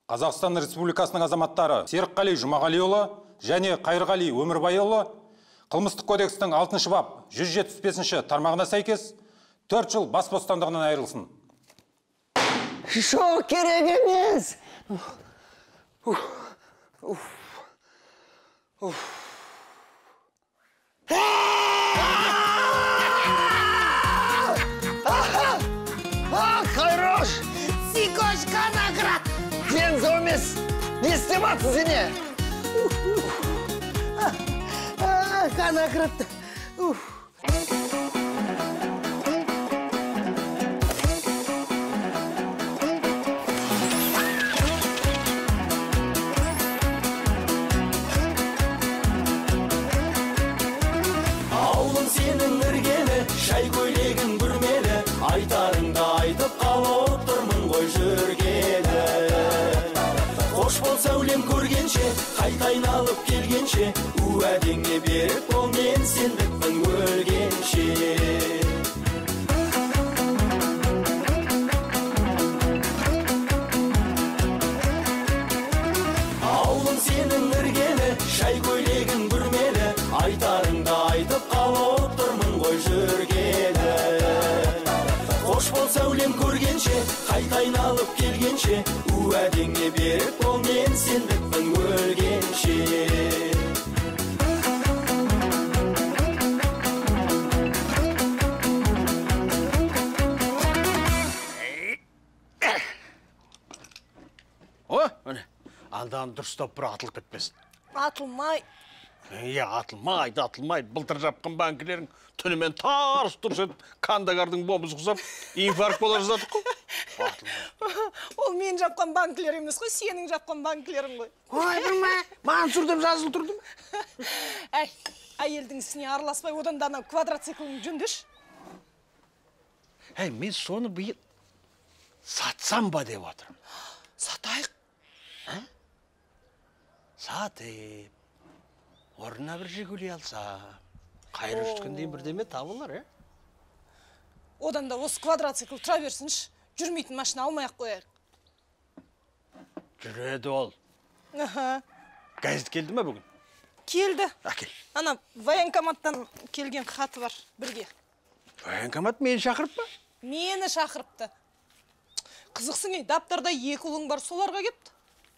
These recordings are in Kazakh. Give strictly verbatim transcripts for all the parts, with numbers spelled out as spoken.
Қазақстан Республикасының азаматтары Серікқали Жұмағалиұлы және Қайырғали Өмірбайұлы қылмыстық кодекстің алтыншы бап жүз жетпіс бесінші тармағына сәйкес төрт жыл бас бостандығынан айырылсын. Шо керек емес. Хорош! Сикошка наград! Сен зомес! Не істематсың сене? Канаград! Ауылым сенің іргелі, шай көйлегің бүрмелі, айтарыңды айтып қалып тұрмын ғой жүргелі. Қош бол сәулем көргенше, қайта айналып келгенше, уәдеңе беріп бол, мен сендікпін өлгенше. Ауылым сенің іргелі, шай көйлегің бүрмелі, айтарыңды айтып қалып тұрмын ғой жүргелі. Қош бол сәулем көргенше, қайта айналып келгенше, уәдеңе беріп бол, мен сендікпін өлгенше. О, міне, алдан дұрыстап бір атылып кетпесін. Атылмай. Е, атылмайды, атылмайды. Былтыр жапқан банкілерің түнімен тарс тұрс етіп, кандагардың бомбыз құсап, инфаркт бола жаздадық қой. Атылмайды. Ол мен жапқан банкілер емес қой, сенің жапқан банкілерің ғой. Ой, білме, Мансұр деп жазылып тұрдым. Әй, әйелдің ісіне араласпай, одан да анау квадроциклін жөндеш. Әй, мен соны биыл сатсам ба деп отырмын. Сатайық. Сатып, орнына бір жегулей алса, қайыр үшткенден бірдеме табылар, е? Одан да осы квадроцикл тұра берсінші, жүрмейтін машина алмай-ақ қояйық. Жүреді ол. Аха. Газет келді ме бүгін? Келді. Әкел. Ана военкоматтан келген хаты бар бірге. Военкомат мені шақырып па? Мені шақырыпты. Қызықсың ей, даптарда екі ұлың бар, соларға кепті.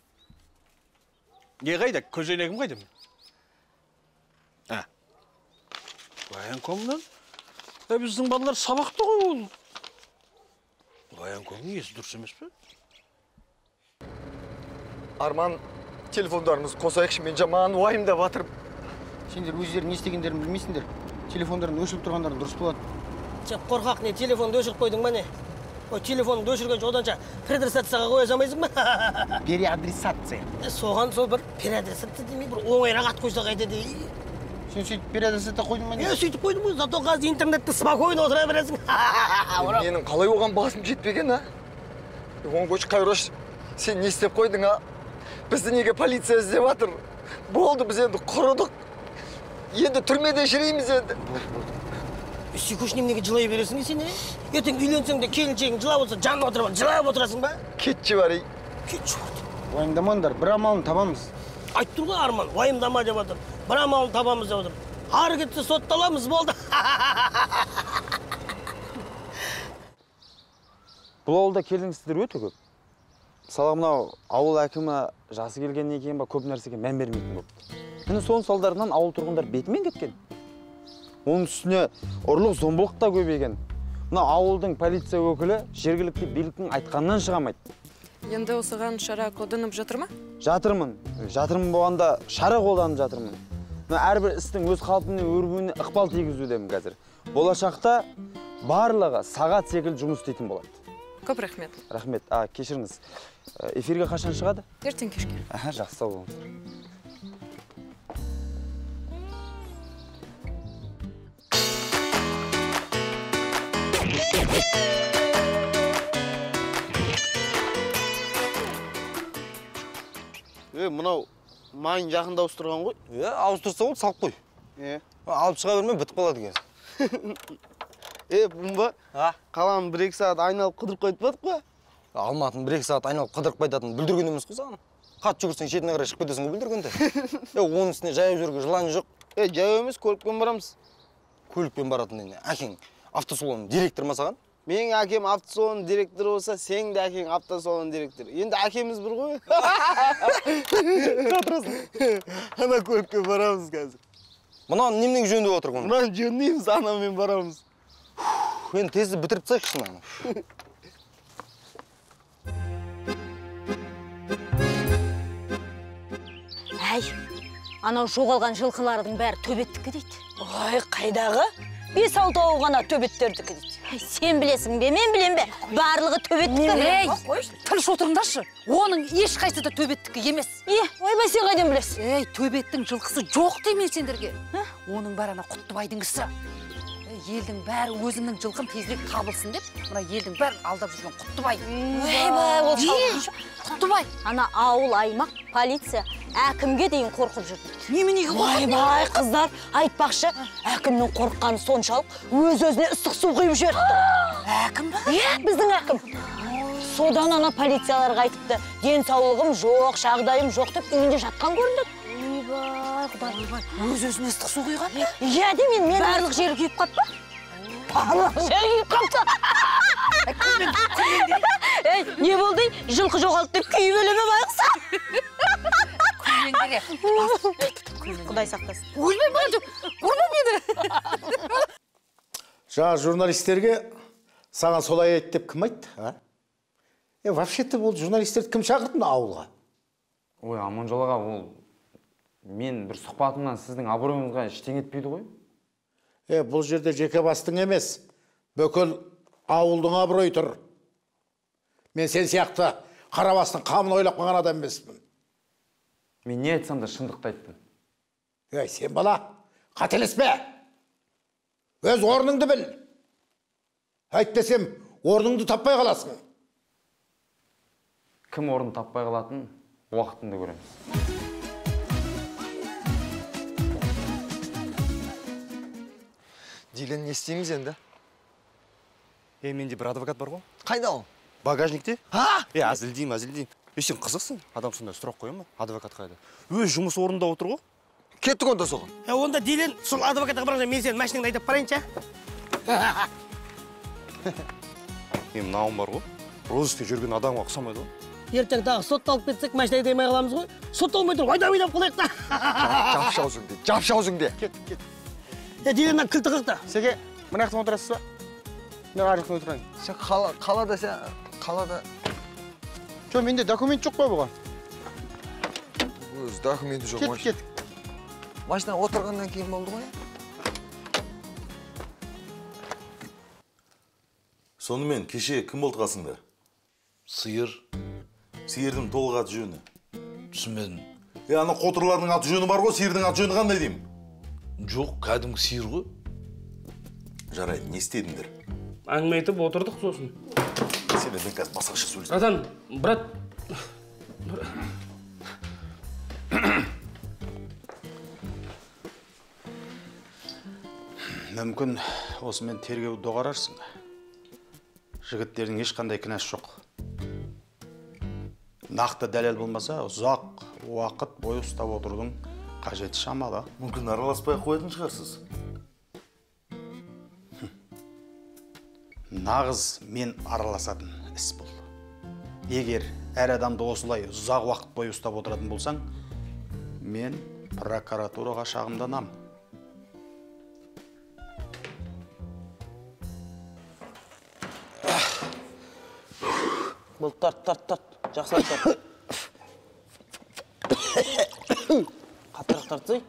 Не қайда? Көзенегім қайда мен? Ә, военкомнан? Ә, біздің балалар сабақты ғой ол. Военкомның есі дұрыс емес пе? Арман, телефондарымыз қосайықшы, мен жаман уайымдап батырып. Сендер өздерің не істегендерін білмейсіңдер. Телефондарын өшіріп тұрғандарын дұрыс болады. Сен қорқақ не, телефонды өшіріп қойдың ба не? Ой, телефонды өшіргенше оданша переадресацияға қоя салмайсың ба? Переадресация. Соған сол бір переадресация демей, бір оңайрақ ат қойса қайтеді. Сен сөйтіп переадресация қойдың ба не? Е, сөйтіп қойдым ғой, зато қазір интернетті спокойно отыра бересің. Менің қалай оған басым жетпеген, а? Оң көш Қайрош, сен не істеп қойдың, а? Бізді неге полиция іздеп жатыр? Болды, біз енді құрыдық. Енді түрмеде жүрейміз енді. Сүйкөш неменеге жылай бересің не сен, е? Ертең үйленсең де келіншегің жылап отырса, жанына отырып, жылап отырасың ба? Кетші бар, ей. Кетші бар. Уайымдамаңдар, бір амалын табамыз. Айтып тұр ғой Арман, уайымдама деп отыр. Бір амалын табамыз деп отыр. Ары кетсе сотталамыз, болды. Бұл ауылда келдіңіздер өте көп. Мысалы мынау ауыл әкімі жасы келгеннен кейін ба көп нәрсеге мән бермейтін болды. Міне соның салдарынан ауыл тұрғындар бетімен кеткен. Оның үстіне ұрлық зомбылық та көбейген. Мына ауылдың полиция өкілі жергілікті биліктің айтқанынан шығамайды. Енді осыған шара қолданып жатыр ма? Жатырмын. Жатырмын болғанда шара қолданып жатырмын. Мына әрбір істің өз қалпына өрбуіне ықпал тигізудемін қазір. Болашақта барлығы сағат секілді жұмыс істейтін болады. Көп рахмет. Рахмет. А, кешіріңіз. Эфирге қашан шығады? Ертең кешке. Аха, жақсы, сау болыңыздар. Е, мынау майын жақында ауыстырған ғой? Е, ауыстырса ол салып қой. Е. Алып шыға бермей бітіп қалады екен. Е, бұн ба? Қаланы бір-екі сағат айналып қыдырып қойып бадық па? Алматын бір-екі сағат айналып қыдырып қайтатын бүлдірген емес қой саған. Қат жүгірсең шетіне қарай шығып кетесің ғой бүлдіргенде. Е, оның үстіне жаяу жүруге жылан жоқ. Е, жаяу емес, көлікпен барамыз. Көлікпен баратын не? Әкең автосалонның директоры ма саған? Менің әкем автосалонның директоры болса, сен де әкең автосалонның директоры. Енді әкеміз бір ғой. Ана көлікпен барамыз қазір. Мынаны немнің жөндеп отыр ғой? Мынаны жөндейміз, анамен барамыз. Енді тезді бітіріп тастайықшы мынаны. Әй, анау жоғалған жылқылардың бәрі төбеттікі дейді. Ой, қайдағы? Бес алтауы ғана төбеттердікі дейді. Сен білесің бе, мен білем бе? Барлығы төбеттікі. Ей, тыныш отырыңдаршы. Оның ешқайсы да төбеттікі емес. Е, ойбай, сен қайдан білесің? Ей, төбеттің жылқысы жоқ деймін сендерге. Оның бәрі ана Құттыбайдың ісі. Елдің бәрі өзімнің жылқым тезірек табылсын деп, мына елдің бәрі алдап жүрген Құттыбай. Ойбай, ол шалқыншы. Құттыбай. Ана ауыл, аймақ, полиция әкімге дейін қорқып жүрді. Неменеге қорқып? Ойбай, қыздар, айтпақшы, әкімнің қорыққаны соншалық өз-өзіне ыстық су құйып жіберді. Әкім? Е, біздің әкім. Содан ана полицияларға айтыпты, денсаулығым жоқ, жағдайым жоқ деп үйінде жатқан көрінді. Ойбай, құдай, өз-өзіне ыстық су құйған? Иә де мен мен барлық жері күйіп қатпа? Барлық жері күйіп қапты. Ей, не болды? Жылқы жоғалды деп күйіп өлеме байқыса? Құдай сақтасын. Өлмей барды, ұрма мені. Жаңа журналистерге саған солай айт деп кім айтты? Е, вообще-то бұл журналистерді кім шақырды ауылға? Ой, Аманжол аға, ол мен бір сұхбатымнан сіздің абыройыңызға ештеңе етпейді ғой. Е, бұл жерде жеке бастың емес, бүкіл ауылдың абыройы тұр. Мен сен сияқты қарабастың қамын ойлап қалған адам емеспін. Мен не айтсам да шындықты айттым. Ей, сен бала, қателеспе. Өз орныңды біл. Айт десем, орныңды таппай қаласың. Кім орын таппай қалатын, уақытында көреміз. Дилен, не істейміз енді? Е, менде бір адвокат бар ғой. Қайда ол? Багажникте. Ха? Е, әзілдеймін, әзілдеймін. Е, сен қызықсың? Адам сонда сұрақ қоя ма? Адвокат қайда? Өз жұмыс орнында отыр ғой. Кеттік онда соған. Е, онда Дилен, сол адвокатқа барыңыз, мен сен машинаңды айдап барайынша. Мен мынауым бар ғой. Розысте жүрген адамға ұқсамайды ғой. Ертең тағы сотталып кетсек, машина айдамай қаламыз ғой. Сотталмай тұр, айдап-айдап қалайық та. Жапша аузыңды, жапша аузыңды. Кет, кет. Е, Диленнен кілті қықты. Сеге, мына жақтан отырасыз ба? Мен ар жақтан отырайын. Сен қалада, сен қалада. Жо, менде документ жоқ қой бұған. Өз документі жоқ. Кет, кет. Машина отырғаннан кейін болды ғой. Сонымен кеше кім болды қасыңда? Сиыр. Сиырдың толық аты жөні. Түсінбедім. Е, ана қотырлардың аты жөні бар ғой, сиырдың аты жөні қандай деймін? Жоқ, кәдімгі сиыр ғой. Жарайды, не істедіңдер? Әңгіме айтып отырдық сосын. Сен мен қазір басқаша сөйлесем. Братан, брат. Мүмкін осымен тергеу доғарарсың. Жігіттердің ешқандай кінәсі жоқ. Нақты дәлел болмаса, ұзақ уақыт бойы ұстап отырудың қажеті шамалы. Мүмкін араласпай қоятын шығарсыз. Нағыз мен араласатын іс бұл. Егер әр адамды осылай ұзақ уақыт бойы ұстап отыратын болсаң, мен прокуратураға шағымданамын. Бұл тарт, тарт, тарт. Жақсылап тарт. Қатырақ тартсай.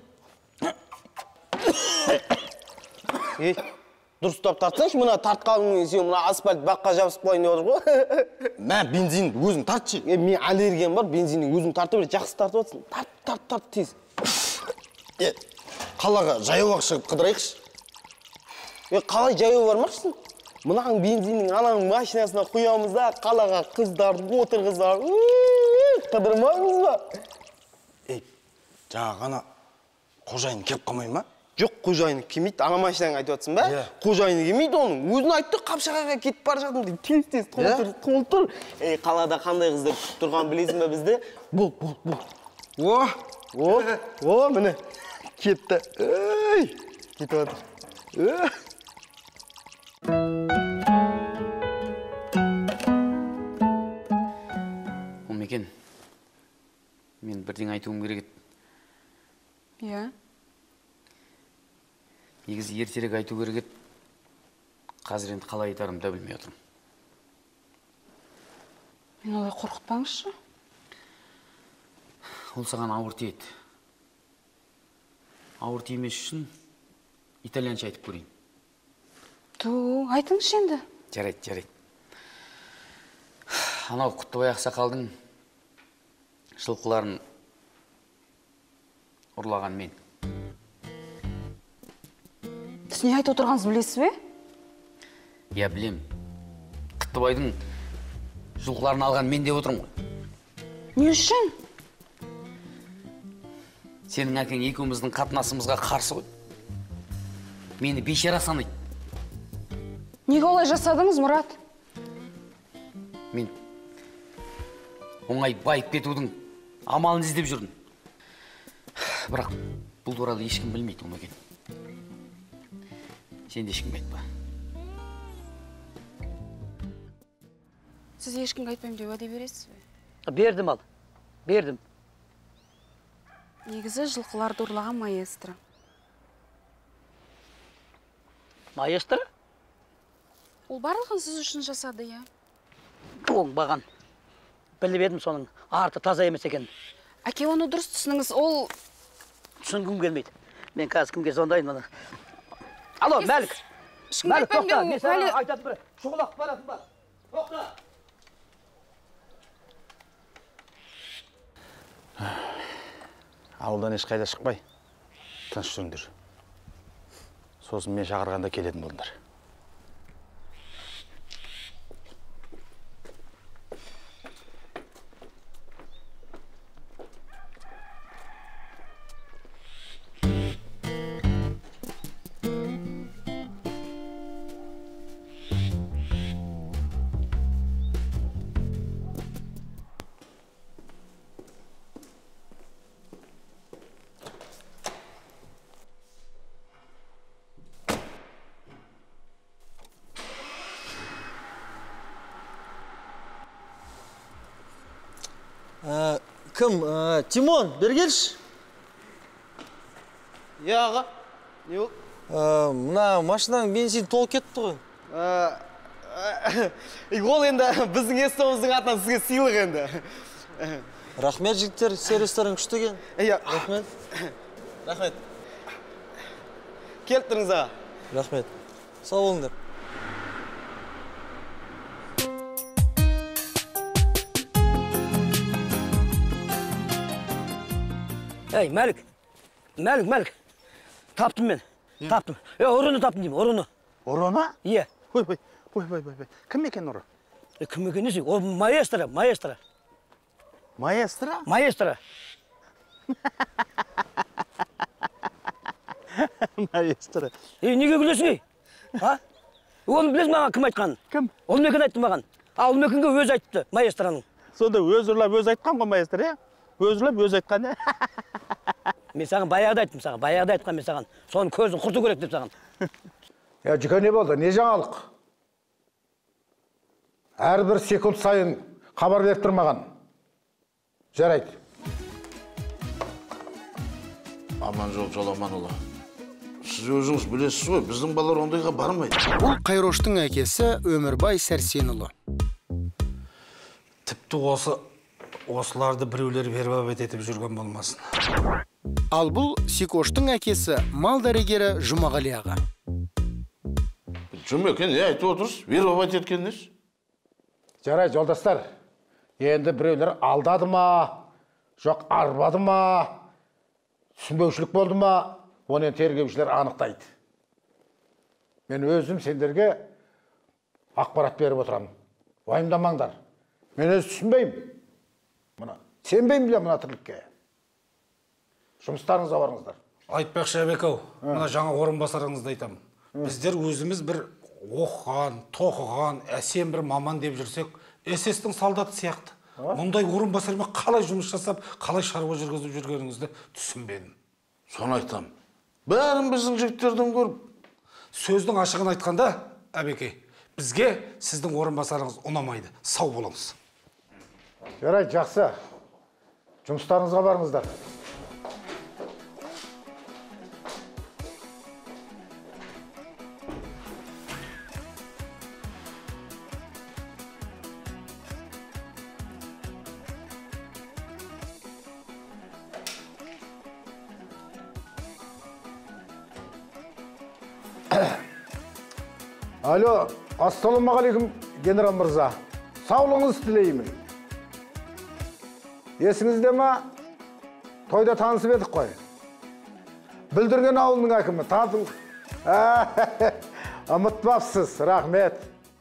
Ей, дұрыстап тартсайшы, мына тартқаның сен мына асфальт баққа жабысып қойын деп отыр ғой. Мә, бензин өзің тартшы. Е, мен аллергиям бар, бензинді өзің тартып бер, жақсы тартып отырсың. Тарт, тарт, тарт тез. Е, қалаға жаяуға шығып қыдырайықшы. Е, қалай жаяу бармақшысың? Мынаң бензиннің ананың машинасына құямыз да, қалаға қыздарды отырғызар. Қыдырмаңыз ба? Ей, жаңа ғана қожайын кеп қалмай ма? Жоқ, қожайыны келмейді. Ана машинаң айтып жатсың ба? Қожайыны келмейді оның. Өзін айтты, Қапшағайға кетіп бара жатырмын деп. Тез-тез толтыр, толтыр. Ей, қалада қандай қыздар күтіп тұрған білесің бе бізді? Бұл, бұл, бұл. О, о, о, міне. Кетті. Ей, кетіп жатыр. Омекен, мен бірден айтуым керек еді. Иә. Негізі ертерек айту керек еді. Қазір енді қалай айтарым да білмей отырмын. Мен олай қорқытпаңызшы. Ол саған ауыр тиеді. Ауыр тимес үшін итальянша айтып көрейін. Ту, айтыңызшы енді. Жарайды, жарайды. Анау Құттыбай ақсақалдың жылқыларын ұрлаған мен. Сіз не айтып отырғаныңызды білесіз бе? Я білем. Құттыбайдың жылқыларын алған мен деп отырмын ғой. Не үшін? Сенің әкең екеуміздің қатынасымызға қарсы ғой. Мені бейшара санайды. Неге олай жасадыңыз, Мұрат? Мен оңай байып кетудің амалын іздеп жүрдім. Бірақ бұл туралы ешкім білмейді, Омекен. Сен де ешкімге айтпа. Сіз ешкімге айтпаймын деп уәде бересіз бе? Бердім ал. Бердім. Негізі жылқыларды ұрлаған маэстро. Маэстро? Ол барлығын сіз үшін жасады, я? Оңбаған. Біліп едім соның арты таза емес екен. Әке, оны дұрыс түсініңіз, ол... Түсінгім келмейді. Мен қазір кімге звондайын мұны. Алло, Мәлік. Мәлік, тоқта. Мен саған айтатын бір шұғылақ баратын бар. Тоқта. Ауылдан ешқайда шықпай, тыныш жүріңдер. Сосын мен шақырғанда келетін болыңдар. Кім? Тимон, бері келші. Е, аға. Не ол? Мына машинаның бензин толып кетті ғой. Ол енді біздің естуіміздің атынан сізге сыйлық енді. Рахмет, жігіттер, сервистерің күшті екен. Рахмет. Рахмет. Келіп тұрыңыз аға. Рахмет. Сау болыңдар. Ей, Мәлік. Мәлік, Мәлік. Таптым мен. Таптым. Е, ұрыны таптым деймін, ұрыны. Ұрыны? Е. Ой, ой, ой, ой, ой. Кім екен ұры? Кім екен десең? Ол маэстро, маэстро. Маэстро? Маэстро. Маэстро. Е, неге күлесің, ей? А? Оны білесің маған кім айтқанын? Кім? Ол мекен айтты маған. А, ол мекенге өзі айтты, маэстроның. Сонда өз ұрлап өз айтқан ғой маэстро, е? Өз ұрлап өз айтқан, е? Мен саған баяғыда айттым саған, баяғыда айтқан мен саған. Соның көзін құрту керек деп саған. Я, жүке не болды? Не жаңалық? Әрбір секунд сайын хабар беріп тұрмаған. Жарайды. Аманжол Жоламанұлы. Сіз өзіңіз білесіз ғой, біздің балалар ондайға бармайды. Бұл Қайроштың әкесі Өмірбай Сәрсенұлы. Тіпті осы осыларды біреулер вербовать етіп жүрген болмасын. Ал бұл Сикоштың әкесі мал дәрігері Жұмағали аға. Жұмекен, не айтып отырсыз? Вербовать еткеніңіз? Жарайды, жолдастар. Енді біреулер алдады ма, жоқ арбады ма, түсінбеушілік болды ма, оны тергеушілер анықтайды. Мен өзім сендерге ақпарат беріп отырамын. Уайымдамаңдар. Мен өз түсінбеймін. Мұны сенбеймін бе мұна тірлікке. Жұмыстарыңызға барыңыздар. Айтпақшы Әбек-ау, мына жаңа орынбасарыңызды айтамын. Біздер өзіміз бір оқыған, тоқыған, әсем бір маман деп жүрсек, эс эстің солдаты сияқты. Мұндай орынбасармен қалай жұмыс жасап, қалай шаруа жүргізіп жүргеніңізді түсінбедім. Соны айтам. Бәрін біздің жігіттерден көріп. Сөздің ашығын айтқанда, Әбеке, бізге сіздің орынбасарыңыз ұнамайды. Сау болыңыз. Жарайды, жақсы. Жұмыстарыңызға барыңыздар. Алло, ассалаумағалейкум, генерал мырза. Саулығыңыз тілеймін. Есіңізде ма? Тойда танысып едік қой. Бүлдірген ауылының әкімі, танытыл. Ұмытпапсыз, рахмет.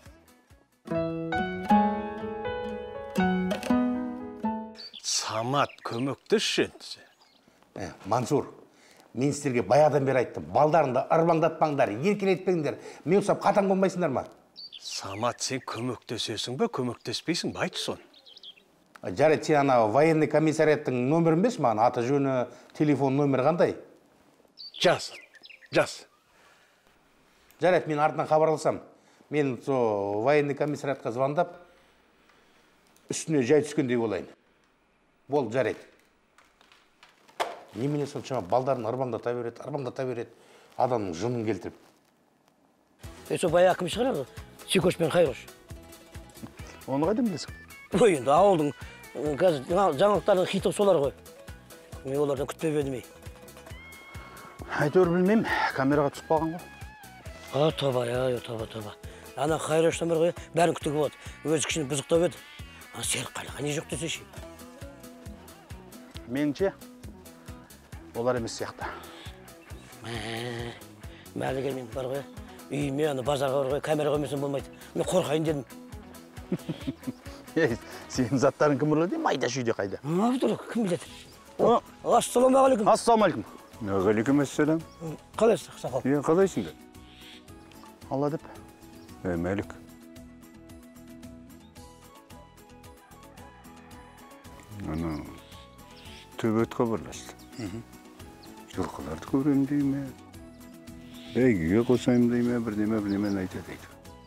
Самат, көмектесші енді. Мансур, мен сіздерге баяғыдан бері айттым. Балдарыңды ырбаңдатпаңдар, еркелетпеңдер. Мен ұсап қатаң болмайсыңдар ма? Самат, сен көмектесесің бе, көмектеспейсің бе, айтшы соны. Жарайды, сен ана военный комиссарияттың нөмірін бес маған, аты жөні, телефон нөмірі қандай? Жаз, жаз. Жарайды, мен артынан хабарласам. Мен со военный комиссариятқа звондап, үстіне жай түскендей болайын. Бол, жарайды. Немене соншама балдарын арбаңдата береді, арбаңдата береді, адамның жынын келтіріп. Со баяғы кім шығарады? Сикош пен Қайрош. Оны қайдан білесің? Ой, енді ауылдың қазір жаңалықтардың хиты солар ғой. Мен олардан күтпеп едім. Әйтеуір білмеймін, камераға түсіп қалған ғой. А, тоба, я, тоба, тоба. Ана Қайроштан бір ғой, бәрін күтіп болады. Өзі кішкене бұзықтап еді. Ана Серік Қайлыға не жоқ десеші? Меніңше, олар емес сияқты. Мәлі келмен бар ғой, үйіме, ана базарға бар ғой, камера қоймесем болмайды. Мен қорқайын дедім. Сенің заттарын кім ұрлады, майда шүйде қайда? Абдыр, кім біледі? Ассалаумағалейкум. Ассалаумағалейкум. Ғалейкум әссалам. Қалайсың, сақал? Е, қалайсыңдар? Алла деп. Е, Мәлік. Ана, төбет хабарласты. Жылқыларды көрем дей ме? Бәйгеге қосайым дей ме? Бірдеме, бірдеме айта дейді.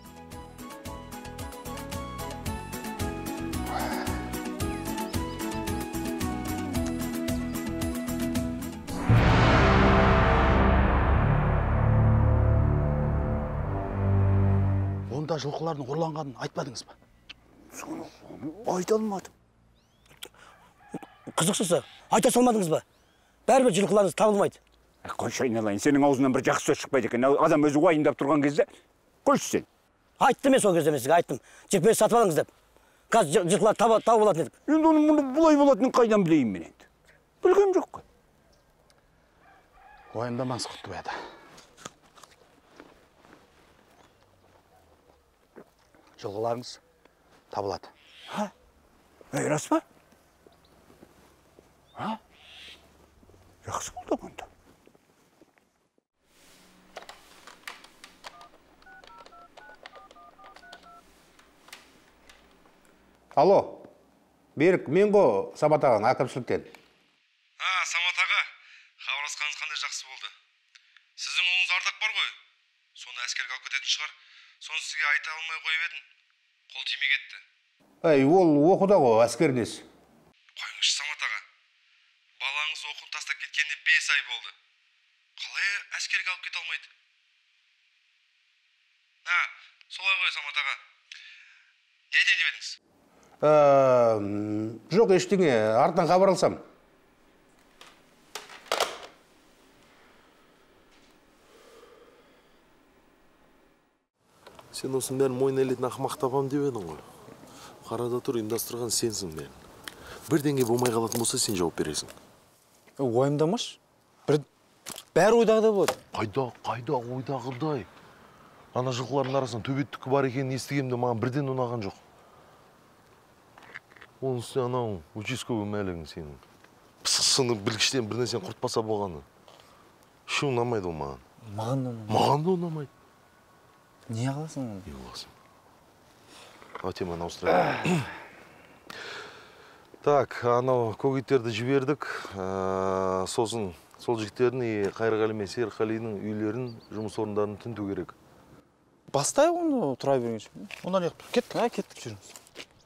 Онда жылқылардың ұрланғанын айтпадыңыз ба? Соны айта алмадым. Қызықсызса, айта салмадыңыз ба? Бәрібір жылқыларыңыз табылмайды. Қойшы айналайын, сенің аузынан бір жақсы сөз шықпайды екен. Адам өзі уайымдап тұрған кезде, қойшы сен. Айттым мен сол кезде мен сізге, айттым. Жекпені сатып алыңыз деп. Қазір жылқылар тауып алатын едік. Енді оның мұны бұлай болатынын қайдан білейін мен енді? Білгем жоқ қой. Уайымдамаңыз Құттыбайды. Жылқыларыңыз табылады. Ха? Ей, рас па? Ха? Жақсы болды онда. Алло, Берік, мен ғой Самат ағаның әкімшіліктен. А, Самат аға, хабарласқаныңыз қандай жақсы болды. Сіздің ұлыңыз Ардақ бар ғой? Соны әскерге алып кететін шығар. Соны сізге айта алмай қойып едім. Қол тимей кетті. Әй, ол оқуда ғой, әскердес. Қойыңызшы, Самат аға. Балаңыз оқып тастап кеткеніне бес ай болды. Қалай әскерге алып кете алмайды? А, солай ғой, Самат аға. Не айтайын деп едіңіз? Жоқ, ештеңе, артынан хабарласам. Сен осының бәрін мойнына ілетін ақымақ табам деп едің ғой. Қарада тұр, ұйымдастырған сенсің мен. Бірдеңе болмай қалатын болса, сен жауап бересің. Уайымдамаш. Бір бәрі ойдағыдай болады. Қайда, қайда ойдағыдай? Ана жылқылардың арасынан төбеттікі бар екенін естігемде маған бірден ұнаған жоқ. Оның үстіне анау участковый мәлігің сенің. Пысықсыны білгіштен бір нәрсен құртпаса болғаны. Шу ұнамайды ол маған. Маған да ұнамайды. Маған да ұнамайды. Не қыласың оны? Не қыласың? Ау теманы ауыстырайық. Так, анау көгеттерді жібердік. Сосын сол жігіттердің Қайырғали мен Серқалиның үйлерін, жұмыс орындарын тінту керек. Бастай оны тұра бергенше. Онан еқті. Кеттік, ә, кеттік жүріңіз.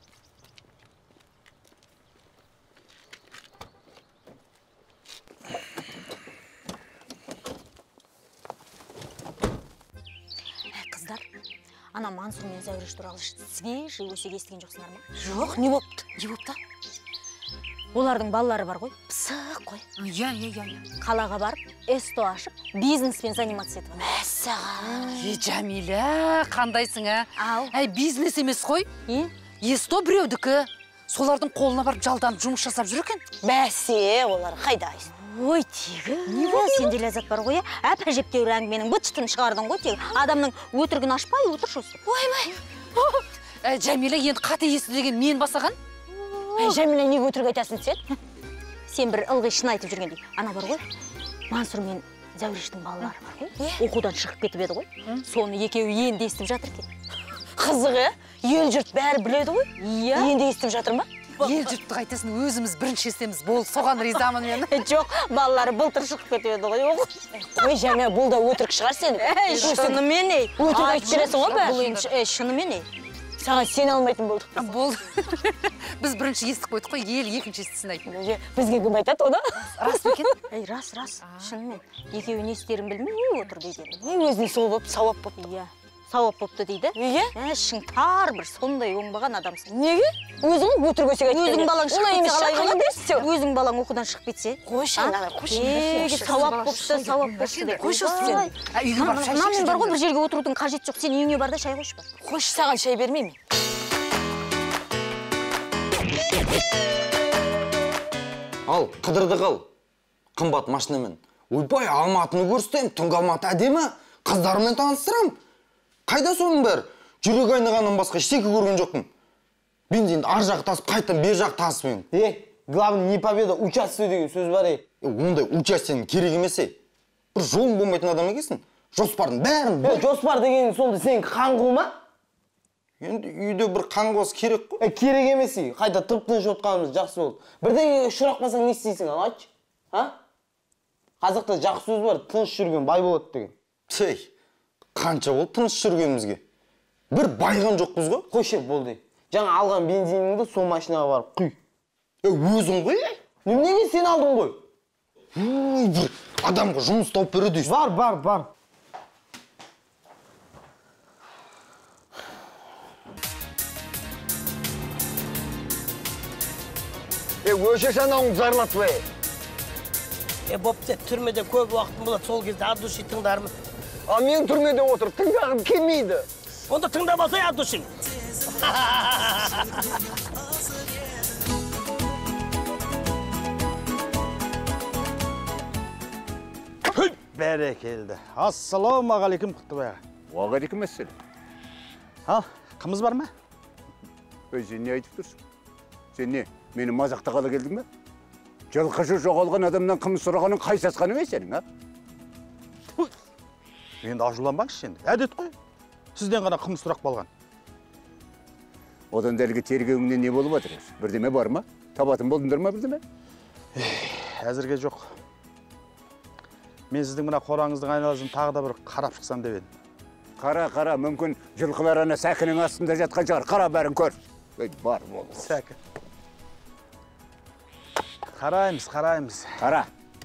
Қыздар, ана Мансұр мен Зәуреш туралы сізге жыл өсек естіген жоқсыңдар ма? Жоқ, не бопты? Не бопты? Олардың балалары бар ғой, пысық қой. Иә, иә, иә. Қалаға барып, эсто ашып, бизнеспен заниматься етіп. Мәссаған. Е, Жәмилә, қандайсың, ә? Ау. Әй, бизнес емес қой. Эсто біреудікі. Солардың қолына барып жалданып жұмыс жасап жүр екен. Бәсе, олар қайдайсың? Ой, тегі. Не болды? Сенде ләззат бар ғой, әп әжептеуір әңгіменің бұт-жұтын шығардың ғой, тегі. Адамның өтірігін ашпай отыр шосы. Ойбай. Жәмилә, енді қате есту деген мен басаған? Жәмилә, неге өтірік айтасың сен? Сен бір ылғи шын айтып жүргендей. Ана бар ғой, Мансұр мен Зәурештің балалары бар ғой. Оқудан шығып кетіп еді ғой. Соны екеуі енді естіп жатыр екен. Қызығы, ел жұрт бәрі біледі ғой. Иә. Енді естіп жатыр ма? Ел жұртты қайтасын өзіміз бірінші естеміз. Бол, соған ризамын мен. Жоқ, балалары былтыр шығып кетіп еді ғой. Ой, жаңа бұл да өтірік шығар сені. Шынымен ей. Өтірік айтып бересің ғой бәрі. Шынымен ей. Саған сен алмайтын болдық. Бол. Біз бірінші естіп қойдық қой, ел екінші естісін айтын. Бізге кім айтады оны? Рас па екен? Ей, рас, рас. Шынымен. Екеуі не істерін білмей отыр дейді. Өзіне сол болып, сауап болып. Иә. Сауап болыпты дейді. Неге? Ішің тар бір сондай оңбаған адамсың. Неге? Өзің өтірік өсек айтып Өзің балаң шығып кетсе, Өзің балаң оқудан шығып кетсе. Қойшы, ана, қойшы. Сауап болыпты, сауап болыпты. Қойшы сен. Үйге барып шай ішіп. Бар ғой, бір жерге отырудың қажеті жоқ. Сен үйіңе бар да шай қойшы бар. Қойшы, саған шай бермеймін. Ал, қыдырды қал. Қымбат машинамен. Ойбай, Алматыны көрсетем, түнгі Алматы әдемі. Қыздарыммен таныстырам. Қайда соның бәрі? Жүрек айнығаннан басқа ештеңе көрген жоқпын. Бензинді ар жақ тасып, қайтадан бер жақ тасып ең. Е, главный не победа, участвуй деген сөз бар е. Ондай участиенің керек емес е. Бір жолың болмайтын адам екенсің. Жоспардың бәрін. Е, жоспар дегенің сонда сен қаңғу ма? Енді үйде бір қаңғуасы керек қой. Е, керек емес е. Қайта тып-тыныш отқанымыз жақсы болды. Бірдеңеге ұшырап қалсаң не істейсің, ал айтшы? А? Қазақта жақсы сөз бар, тыныш жүрген бай болады деген. Сей, қанша болды тыныш жүргенімізге? Бір байған жоқпыз ғой? Қойшы, болды. Жаңа алған бензиніңді сол машинаға барып құй. Е, өзің ғой? Неге сен алдың ғой? Ой, бір адамға жұмыс тауып бере дейсің. Бар, бар, бар. Е, өше санауың зарлатып ей. Е, бопты, түрмеде көп уақытым болады, сол кезде Ардуши тыңдармын. А мен түрмеде отырып, тыңдағым келмейді. Онда тыңдамасай Ардуши. Бәрекелді. Ассалаумағалейкум, Құттыбай аға. Уағалейкум ассалам. Ал, қымыз бар ма? Өй, сен не айтып тұрсың? Сен не, мені мазақтағалы келдің бе? Жылқышы жоғалған адамнан қымыз сұрағаның қай сасқаның ей сенің, а? Енді ажуланбаңызшы енді. Әдет қой. Сізден ғана қымыз сұрақ болған. Одан дәлгі тергеуіңнен не болып жатыр? Бірдеме бар ма? Табатын болдыңдар ма бірдеме? Әзірге жоқ. Мен сіздің мына қораңыздың айналасын тағы да бір қарап шықсам деп едім. Қара, қара, мүмкін жылқылар ана сәкінің астында жатқан шығар. Қара бәрін көр. Ой, бар бол. Сәкі. Қараймыз, қараймыз. Қара.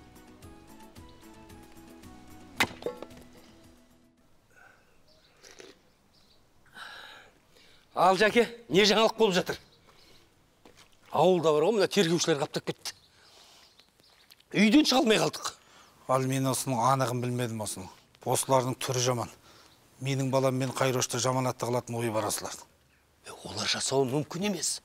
Ал жәке, не жаңалық болып жатыр? Ауылда бар ғой, мына тергеушілер қаптап кетті. Үйден шыға алмай қалдық. Ал мен осының анығын білмедім осының. Осылардың түрі жаман. Менің балам мен Қайрошты жаманатты қылатын ойы бар осылардың. Олар жасауы мүмкін емес.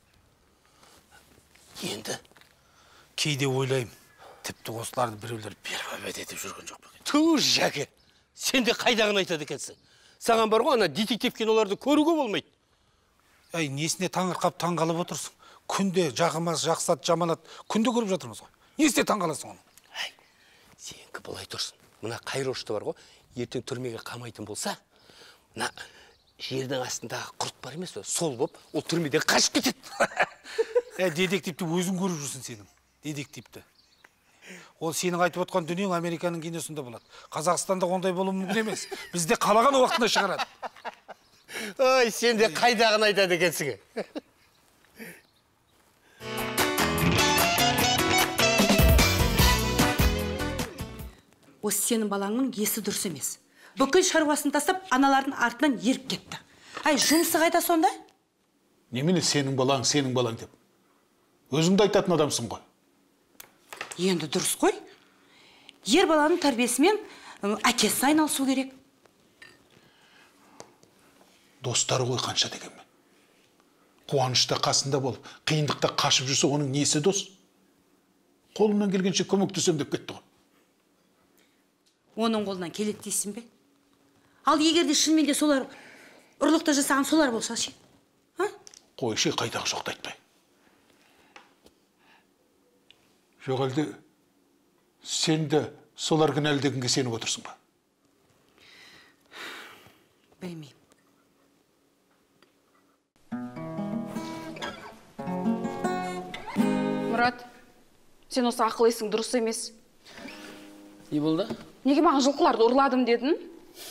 Енді? Кейде ойлаймын, тіпті осыларды біреулер бербәбет етіп жүрген жоқ па? Түр жәке, сен де қайдағын айтады екенсің. Саған бар ғой, ана детектив киноларды көруге болмайды. Әй, несіне таңырқап таңғалып отырсың? Күнде жағымас, жақсат, жаманат, күнде көріп жатырмыз ғой. Несіне таңғаласың оны? Әй, сенікі былай тұрсын. мына қайрошты бар ғой, ертең түрмеге қамайтын болса, мына жердің астындағы құрт бар емес пе, сол боп, ол түрмеден қашып кетеді. Ә, детективті өзің көріп жүрсің сенің, детективті. Ол сенің айтып отқан дүниең Американың киносында болады. Қазақстанда ондай болуы мүмкін емес. Бізде қалаған уақытында шығарады. Ой, сен де қайдағын айтады екенсің. Осы сенің балаңның есі дұрыс емес. Бүкіл шаруасын тастап, аналардың артынан еріп кетті. Ай, жұмысы қайда сонда? Немене сенің балаң, сенің балаң деп? Өзіңді айтатын адамсың ғой. Енді дұрыс қой. Ер баланың тәрбиесімен әкесі айналысу керек. Достары ғой қанша дегенмен. Қуанышта қасында болып, қиындықта қашып жүрсе, оның несі дос? Қолымнан келгенше көмектесем деп кетті ғой. Оның қолынан келеді дейсің бе? Ал егерде шынымен де солар ұрлықты жасаған солар болса ше? Қойшы қайдағы жоқты айтпай. Жоқ әлде сен де солар кінәлі дегенге сеніп отырсың ба? Білмеймін. Мұрат, сен осы ақыл есің дұрыс емес. Не болды? Неге маған жылқыларды ұрладым дедің?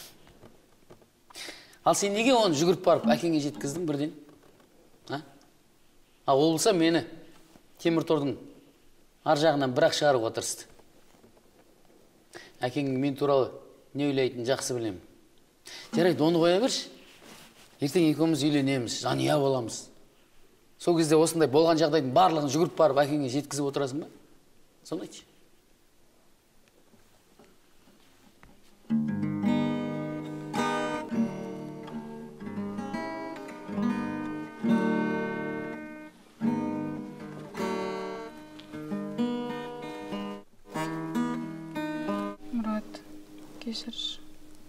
Ал сен неге оны жүгіріп барып әкеңе жеткіздің бірден? А ол болса мені темір тордың ар жағынан бір-ақ шығаруға тырысты. Әкеңнің мен туралы не ойлайтынын жақсы білемін. Жарайды, оны қоя берші. Ертең екеуміз үйленеміз, жанұя боламыз. Сол кезде осындай болған жағдайдың барлығын жүгіріп барып әкеңе жеткізіп отырасың ба? Соны айтшы. Мұрат, кешірші.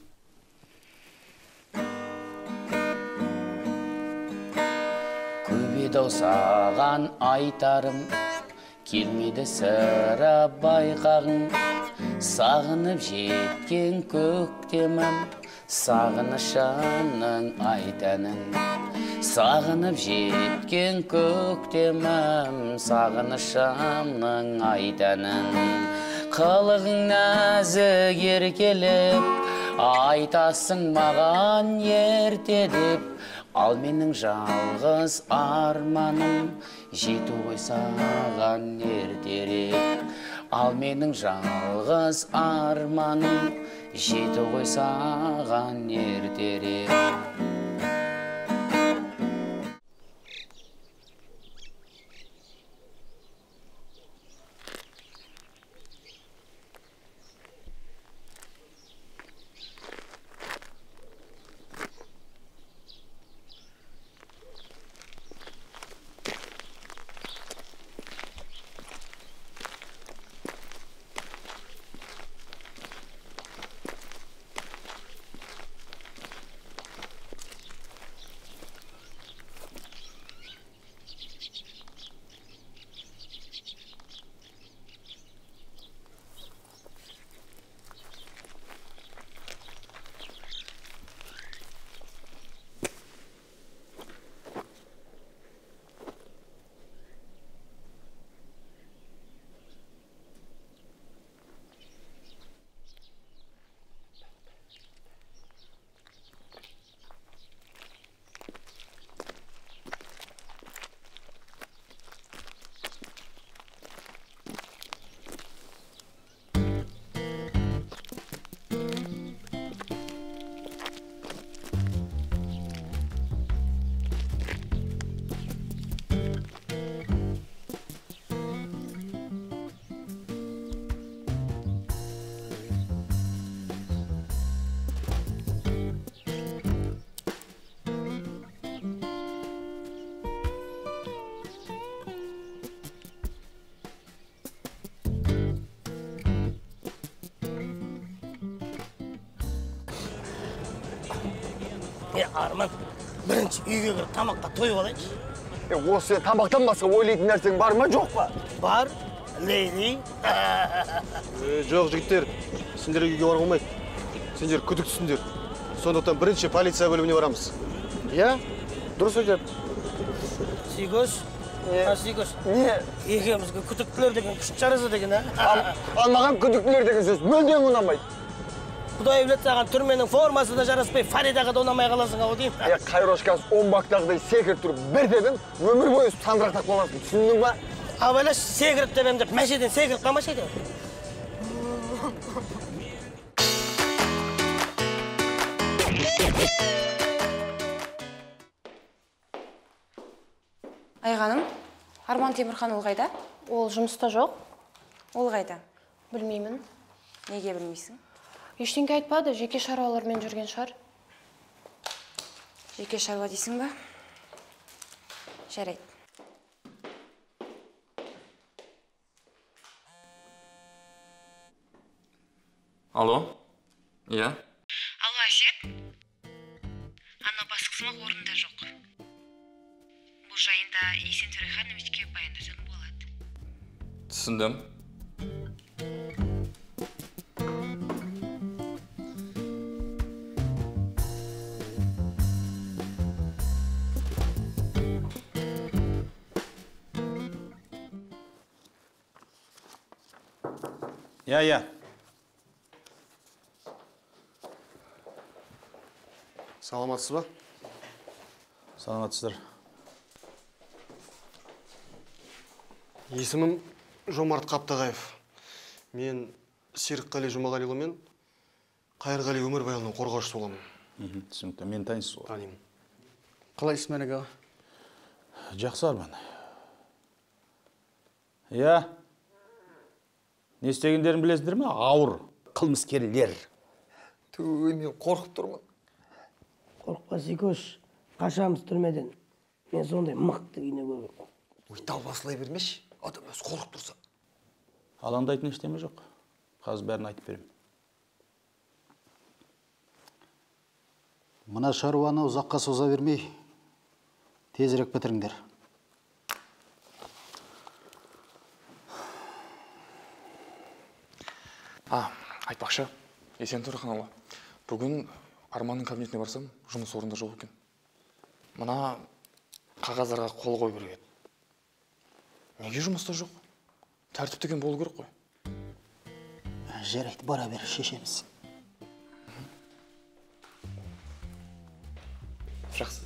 Көбеді-ау саған айтарым, келмеді сірә байқағың. Сағынып жеткен көктемім, сағынышымның айтанын. Сағынып жеткен көктемім, сағынышымның айтанын. Қылығың нәзік еркелеп, айтасың маған ерте деп. Ал менің жалғыз арманым, жету ғой саған ертерек. Ал менің жалғыз арманым, жету ғой саған ертерек. Арман, бірінші үйге кіріп тамаққа тойып алайыншы. Осы сен тамақтан басқа ойлайтын нәрсең бар ма, жоқ па? Бар. Лейли? Жоқ, жігіттер, сендер үйге бар болмайды. Сендер күдіктісіңдер. Сондықтан бірінші полиция бөліміне барамыз. Иә? Дұрыс айтады. Сигош? А, Сигош? Не? Екеумізге күдіктілер деген күшік жараса деген, а? Ал маған күдіктілер деген сөз мүлдем ұнамайды. Құдай білет саған түрменің формасы да жараспай, Фаридаға да ұнамай қаласың ау деймін. Е, Қайрошкас оңбақтағыдай секіріп тұрып, бір дедім, өмір бойы сандырақтап қаласың, түсіндің ба? Абайлаш секіріп тебем деп, мәшеден секіріп қалмашы еді. Айғаным, Арман Темірхан ол қайда? Ол жұмыста жоқ. Ол қайда? Білмеймін. Неге білмейсің? Ештеңке айтпады, жеке шаруалармен жүрген шығар. Жеке шаруа дейсің ба? Жарайды. Алло? Иә? Алло, Әсет? Ана басқысымақ орында жоқ. Бұл жайында Есен Төрехановичке баяндасаң болады. Түсіндім. Иә, иә. Саламатсыз ба? Саламатсыздар. Есімім Жомарт Қаптағаев. Мен Серікқали Жұмағалиұлы мен Қайырғали Өмірбайұлының қорғаушысы боламын. Түсінікті, мен танисыз ғой. Танимын. Қалайсыз, Мәлік аға? Жақсы, Арман. Иә. Не істегендерін білесіздер ме? Ауыр қылмыскерлер. Түй, мен қорқып тұрмын. Қорқпа, Сикош. Қашамыз түрмеден. Мен сондай мықты кино көрдім. Ой, далбасылай бермеші. Адам өзі қорқып тұрса. Алаңдайтын ештеме жоқ. Қазір бәрін айтып беремін. Мына шаруаны ұзаққа соза бермей, тезірек бітіріңдер. А, айтпақшы, Есен Төреханұлы, бүгін Арманның кабинетіне барсам, жұмыс орында жоқ екен. Мына қағаздарға қол қой берген. Неге жұмыста жоқ? Тәртіп деген болу керек қой. Жарайды, бара бер, шешеміз. Жақсы.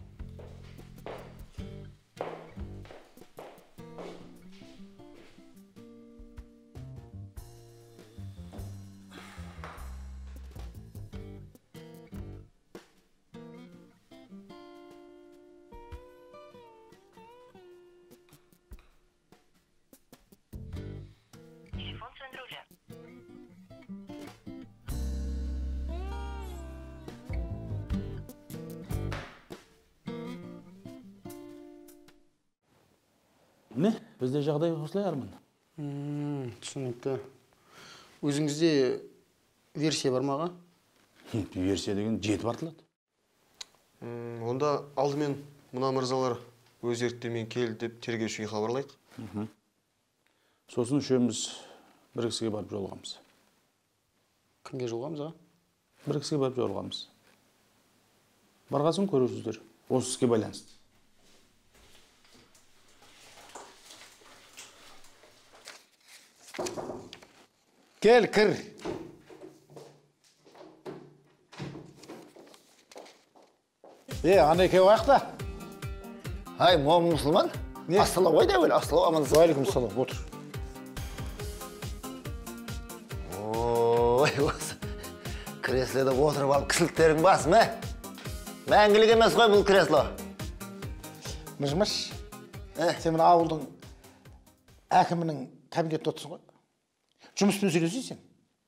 Не? Бізде жағдай осылай, Арман. Түсінікті. Өзіңізде версия бар маға? Версия деген жетіп артылады. Онда алдымен мұна мырзалар өз еріктемен келді деп тергеушіге хабарлайық. Сосын үшеуміз бір кісіге барып жолығамыз. Кімге жолығамыз, аға? Бір кісіге барып жолығамыз. Барғасын көресіздер. Осы іске байланысты. Кел, кір. Е, ана екеуі қаяқта? Ай, мұғам мұсылман? Ассалау ой дәуел, ассалау амандасың. Уалейкум салам, отыр. Ой, осы креслода отырып алып кісіліктерің басым, ә? Мәңгілік емес қой бұл кресло. Мыж-мыж, сен мына ауылдың әкімінің кабинетте отырсың ғой. Жұмыспен сөйлесейсің?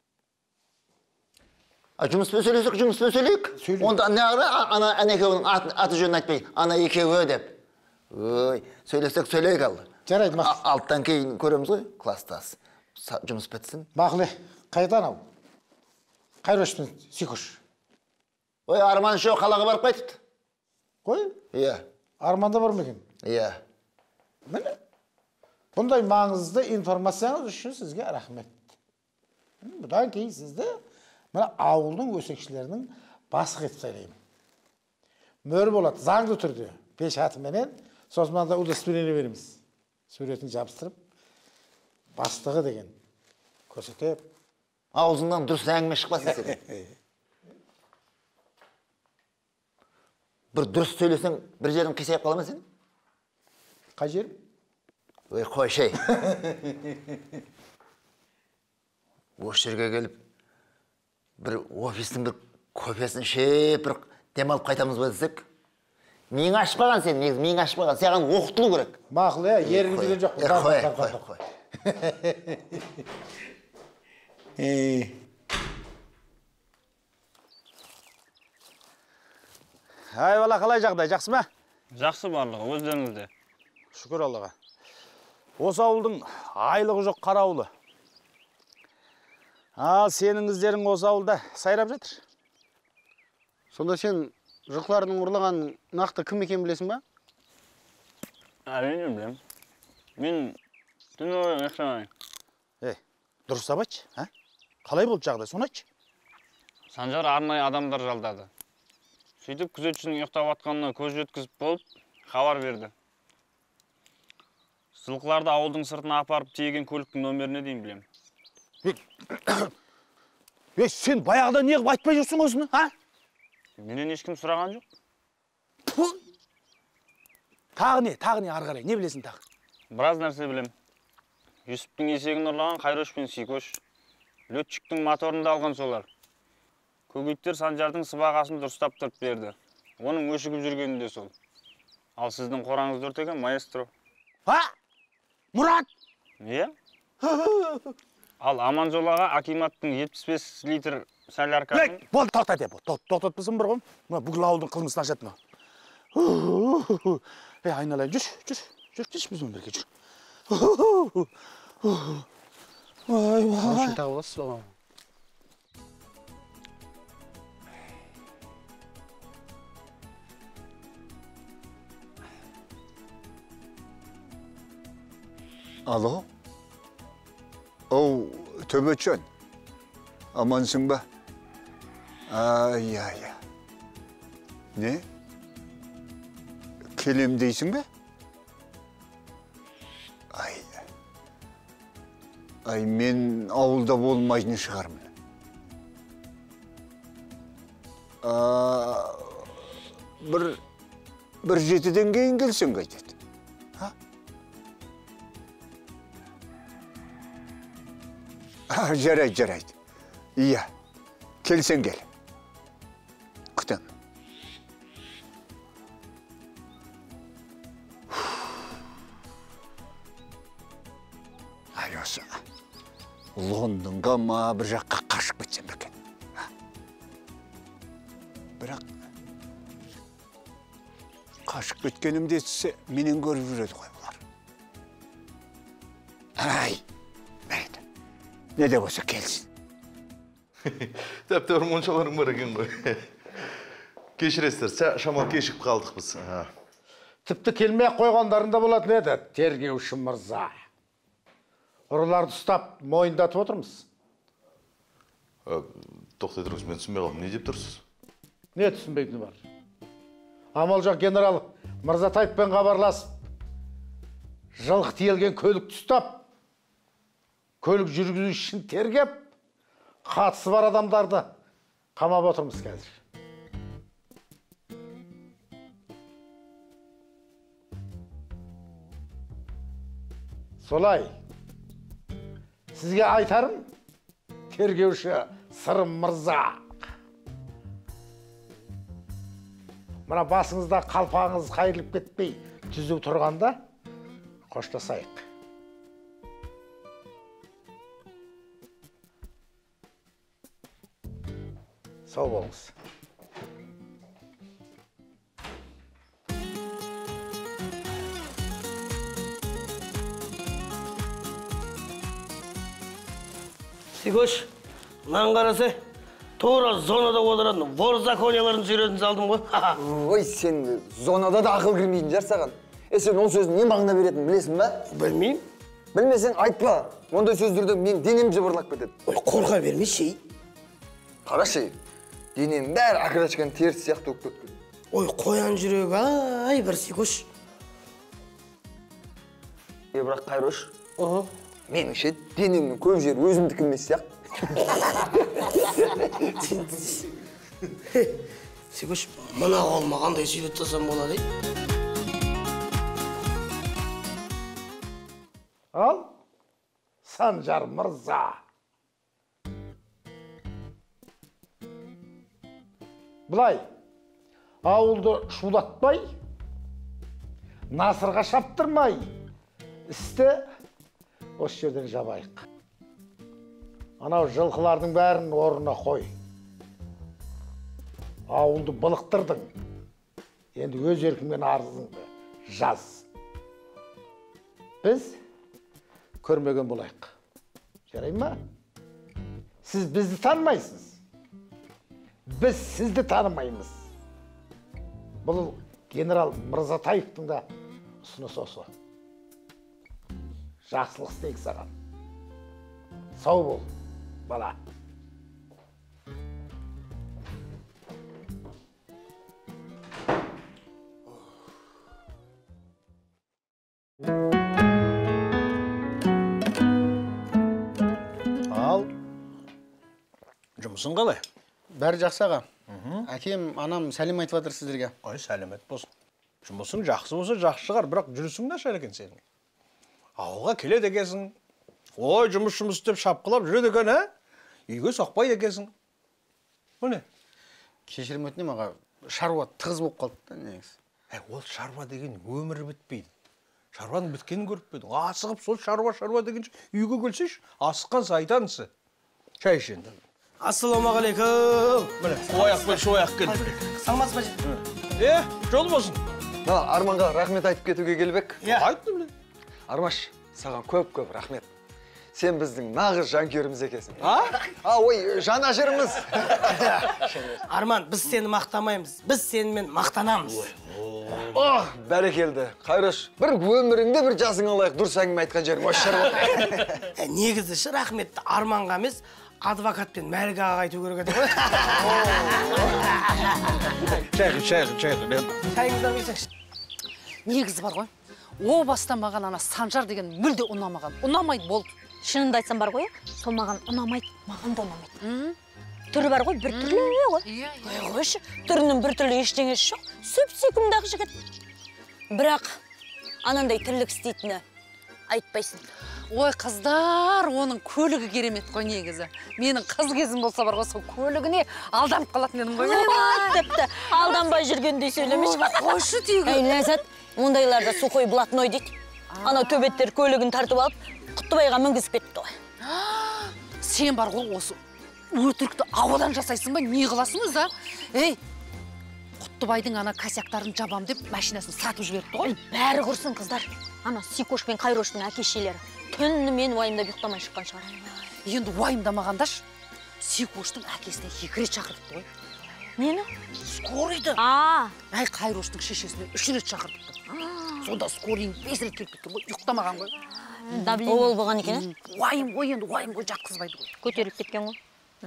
Жұмыспен сөйлесек, жұмыспен сөйлейік. Онда не ағыры, ана екеуінің аты жөнін айтпай, ана екеуі деп. Ой, сөйлесек сөйлейік алды. Жарайды, мақсат. Алттан кейін көреміз ғой, класстас. Жұмыс бітсін. Мақылы, қайдан ау? Қайрошпен Сикош. Ой, Арман үшеу қалаға барып қайтыпты. Қой? Иә. Арманда бар ма екен? Иә. Міне? Бұндай маңызды информацияңыз үшін сізге рахмет. Бұдан кейін сізді мына ауылдың өсекшілерінің басы етіп сайлаймын. Мөр болады, заңды түрде, пешатыменен, сосын мында удостоверение береміз. Суретін жабыстырып, бастығы деген көрсетіп. Аузыңнан дұрыс әңгіме шықпасын сен. Бір дұрыс сөйлесең, бір жерін қисайып қала ма сен? Қай жерім? Ой, қой шей. Осы жерге келіп, бір офистің бір кофесін ішіп, бір демалып қайтамыз ба десек, миың ашпаған сен, негіз миың ашпаған, саған оқытылу керек. Мақыл, е, ерігіп жүрген жоқ. Қой, қой, қой. Ай, бала, қалай жағдай, жақсы ма? Жақсы барлығы, өздеріңізде. Шүкір Аллаға. Осы ауылдың айлығы жоқ қарауылы. Ал сеніңіздерің осы ауылда сайрап жатыр. Сонда сен жылқылардың ұрлаған нақты кім екен білесің ба? Әрине білем. Мен түн ойын ұйықтамайын. Ей, дұрыс айтшы, а? Қалай болды жағдай, соны айтшы. Санжар арнайы адамдар жалдады. Сөйтіп күзетшінің ұйықтап атқанына көз жеткізіп болып, хабар берді. Жылқыларды ауылдың сыртына апарып тиеген көліктің нөміріне дейін білем. Ей, сен баяғыда не қылып айтпай жүрсің осыны, а? Менен ешкім сұраған жоқ. Тағы не, тағы не ары қарай, не білесің тағы? Біраз нәрсе білем. Юсіптің есегін ұрлаған Қайрош пен Сикош. Летчиктің моторында алған солар. Көгейттер Санжардың сыбағасын дұрыстап тұрып берді. Оның өшігіп жүргені де сол. Ал сіздің қораңызды өртеген маэстро. А? Мұрат! Е? Ал Аманжолаға Акиматтың жетпіс бес литр соляркасын... Ей, болды, тоқтат е, тоқтатпысын бір ғым. Бүкіл ауылдың қылмысын ашады ма? Ей, айналайын, жүр, жүр, жүр, жүр, бізбен бірге жүр. Ой, ой. Тағы боласыз ба? Alo? Оу, Төбетжан, амансың ба? Ай, ай, ай. Не? Келем дейсің бе? Ай, ай, мен ауылда болмайтын шығармын. Бір, бір жетіден кейін келсең қайтеді. Жарайды, жарайды. Иә, келсең кел. Күтем. Ай, осы Лондонға ма бір жаққа қашып кетсем екен. Бірақ қашып кеткенімде сізсе менен көріп жүреді ғой бұлар. Ай, бәйді. Не де болса келсін. Тәпті ұрмоншаларың бар екен ғой. Кешіресіздер, шамал кешігіп қалдық біз. Тіпті келмей қойғандарында болатын еді, тергеуші мырза. Ұрыларды ұстап, мойындатып отырмыз. Тоқтай тұрыңыз, мен түсінбей қалдым. Не деп тұрсыз? Не түсінбейтіні бар? Амал жоқ генерал Мырзатаевпен хабарласып, жылқы тиелген көлікті ұстап, көлік жүргізушісін тергеп, қатысы бар адамдарды қамап отырмыз қазір. Солай, сізге айтарым, тергеуші Сырым мырза. Мына басыңызда қалпағыңыз қайырылып кетпей, түзу тұрғанда, қоштасайық. Сау болыңыз. Сикош, мынаны қараса, тура зонада отыратын вор законияларын сүйретін салдым ғой. Ой, сен зонада да ақыл кірмейтін жар саған. Е, сен ол сөзін не мағына беретінін білесің ба? Білмеймін. Білмесең айтпа. Ондай сөздерден мен денем жыбырлап кетеді. Ой, қорқа берме, шей. Қарашы, денем бәрі окрашканың теріс сияқты болып кеткен. Ой, қоян жүрек, ай, бір Сикош. Е, бірақ Қайрош, меніңше денемнің көп жері өзімдікі емес сияқты. Сикош, мына қолыма қандай сүйрет тастасам болады, ей? Ал, Санжар мырза. Бұлай, ауылды шулатпай, насырға шаптырмай, істі осы жерден жабайық. Анау жылқылардың бәрін орнына қой. Ауылды былықтырдың. Енді өз еркіңмен арызыңды жаз. Біз көрмеген болайық. Жарай ма? Сіз бізді танымайсыз. Біз сізді танымаймыз. Бұл генерал Мырзатаевтың да ұсынысы осы. Жақсылық істейік саған. Сау бол, бала. Ал, жұмысын қалай? Бәрі жақсы аға. Әкем, анам сәлем айтып жатыр сіздерге. Ой, сәлемет болсын. Жұмысың жақсы болса жақсы шығар, бірақ жүрісің нашар екен сенің. Ауылға келеді екенсің. Ой, жұмыс жұмыс деп шапқылап жүреді екен, ә? Үйге соқпайды екенсің. О не? Кешірім өтінем аға, шаруа тығыз болып қалды да негізі. Ә, ол шаруа деген өмірі бітпейді. Шаруаның біткенін көріп пе едің? Асығып сол шаруа шаруа дегенше үйге келсейші, асыққан сайтанысы. Шай іш енді. Ассалаумағалейкум. Міне, ояқ бел, шояқ кел. Салмас ба жет? Е, жол болсын. Арманға рахмет айтып кетуге келбек. Айтты біле. Армаш, саған көп-көп рахмет. Сен біздің нағыз жанкеріміз екенсің. А? А, ой, жанашырымыз. Арман, біз сені мақтамаймыз. Біз сенімен мақтанамыз. Ох, бәрекелді. Қайрош, бір өміріңде бір жасың алайық, дұрыс әңгіме айтқан жерің осы шаруа. Негізі шы рахметті Арманға емес, адвокат пен Мәлік аға айту керек еді ғой. Шайғы, шайғы, шайғы. Шайыңыздан берсеңші. Негізі бар ғой. О бастан маған ана Санжар деген мүлде ұнамаған. Ұнамайды болды. Шынымды айтсам бар ғой, сол маған ұнамайды, маған да ұнамайды. Түрі бар ғой, бір түрлі ғой. Ой, қойшы, түрінің бір түрлі ештеңесі жоқ. Сүп-сүйкімді-ақ жігіт. Бірақ анандай тірлік істейтіні айтпайсың. Ой, қыздар, оның көлігі керемет қой негізі. Менің қыз кезім болса бар ғой, сол көлігіне алданып қалатын едім ғой. Тіпті алданбай жүргендей сөйлемеші. Қойшы тегі. Әй, Ләззат, ондайларда сухой блатной дейді. Анау төбеттер көлігін тартып алып, Құттыбайға мінгізіп кетті ғой. Сен бар ғой, осы өтірікті ауадан жасайсың ба, не қыласың өзі, а? Ей, Құттыбайдың ана косяктарын жабам деп машинасын сатып жіберді ғой. Бәрі құрсын қыздар. Ана Сикош пен Қайроштың әке-шешелері түні мен уайымдап ұйықтамай шыққан шығар. Енді уайымдамағандаш, Сикоштың әкесіне екі рет шақырыпты ғой. Нені? Скорыйды. А, әй, Қайроштың шешесіне үш рет шақырыпты. Сонда скорыйың бес рет келіп кеткен ғой, ұйықтамаған ғой. Ол болған екен, уайым ғой, енді уайым ғой, жатқызбайды ғой. Көтеріліп кеткен ғой.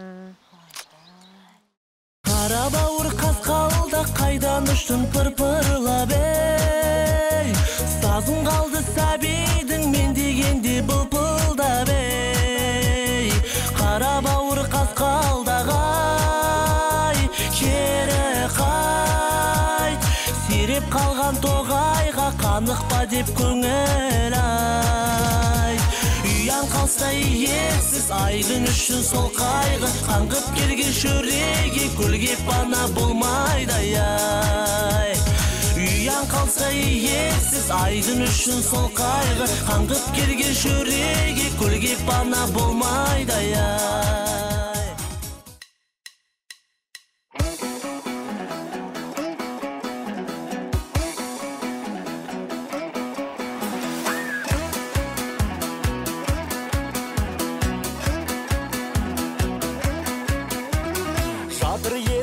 Қара бауыр қасқалда қайдан ұштың пыр-пырлап ей, сазын қалды сәбидің мен дегенде бұлпылдап ей. Қара бауыр қасқалда қай, кері қайт, сиреп қалған тоғайға қанықпа деп көңіл ай. Үйан қалса иесіз айдың үшін сол қайғы, қаңғып келген шөреге көлге пана болмайды ай. Үйан қалса иесіз айдың үшін сол қайғы, қаңғып келген шөреге көлге пана болмайды ай. Жатыр